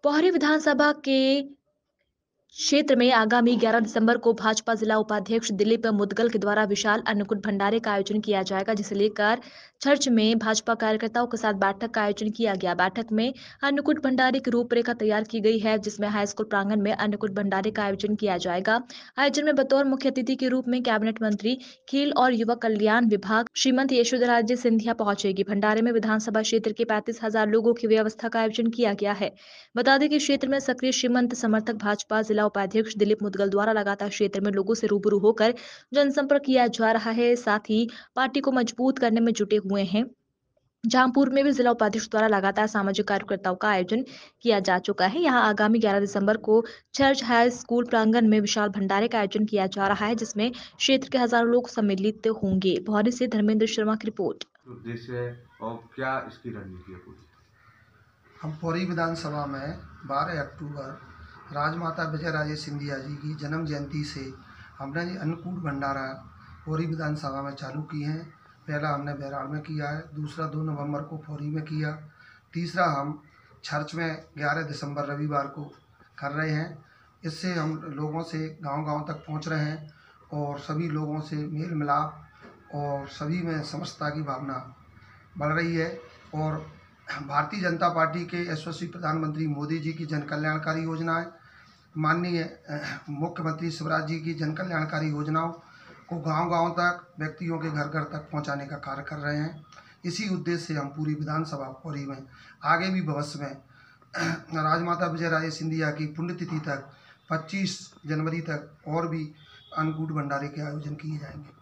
पौड़ी विधानसभा के क्षेत्र में आगामी 11 दिसंबर को भाजपा जिला उपाध्यक्ष दिलीप मुदगल के द्वारा विशाल अन्नकूट भंडारे का आयोजन किया जाएगा, जिसे लेकर चर्च में भाजपा कार्यकर्ताओं के साथ बैठक का आयोजन किया गया। बैठक में अन्नकूट भंडारे की रूपरेखा तैयार की गई है, जिसमें हाई स्कूल प्रांगण में अन्नकूट भंडारे का आयोजन किया जाएगा। आयोजन में बतौर मुख्य अतिथि के रूप में कैबिनेट मंत्री खेल और युवा कल्याण विभाग श्रीमती यशोधराराजे सिंधिया पहुंचेगी। भंडारे में विधानसभा क्षेत्र के 35,000 लोगों की व्यवस्था का आयोजन किया गया है। बता दें कि क्षेत्र में सक्रिय श्रीमंत समर्थक भाजपा जिला उपाध्यक्ष दिलीप मुदगल द्वारा लगातार क्षेत्र में लोगों से रूबरू होकर जनसंपर्क किया जा रहा है। साथ ही पार्टी को मजबूत करने में जुटे हुए हैं। जहांपुर में भी जिला उपाध्यक्ष द्वारा लगातार सामाजिक कार्यकर्ताओं का आयोजन किया जा चुका है। यहां आगामी 11 दिसंबर को चर्च हाई स्कूल प्रांगण में विशाल भंडारे का आयोजन किया जा रहा है, जिसमें क्षेत्र के हजारों लोग सम्मिलित होंगे। भौरी से धर्मेंद्र शर्मा की रिपोर्ट। उद्देश्य है और क्या इसकी रणनीति है पूरी? हम पौड़ी विधानसभा में 12 अक्टूबर राजमाता विजयराजे सिंधिया जी की जन्म जयंती से हमने ये अन्नकूट भंडारा पौड़ी विधानसभा में चालू की हैं। पहला हमने बैराड़ में किया है, दूसरा 2 नवंबर को पौड़ी में किया, तीसरा हम चर्च में 11 दिसंबर रविवार को कर रहे हैं। इससे हम लोगों से गांव-गांव तक पहुंच रहे हैं और सभी लोगों से मेल मिलाप और सभी में समरसता की भावना बढ़ रही है। और भारतीय जनता पार्टी के यशस्वी प्रधानमंत्री मोदी जी की जन कल्याणकारी योजनाएं, माननीय मुख्यमंत्री शिवराज जी की जन कल्याणकारी योजनाओं को गांव-गांव तक, व्यक्तियों के घर-घर तक पहुंचाने का कार्य कर रहे हैं। इसी उद्देश्य से हम पूरी विधानसभा पौड़ी में आगे भी भविष्य में राजमाता विजयराजे सिंधिया की पुण्यतिथि तक 25 जनवरी तक और भी अन्नकूट भंडारे के आयोजन किए जाएंगे।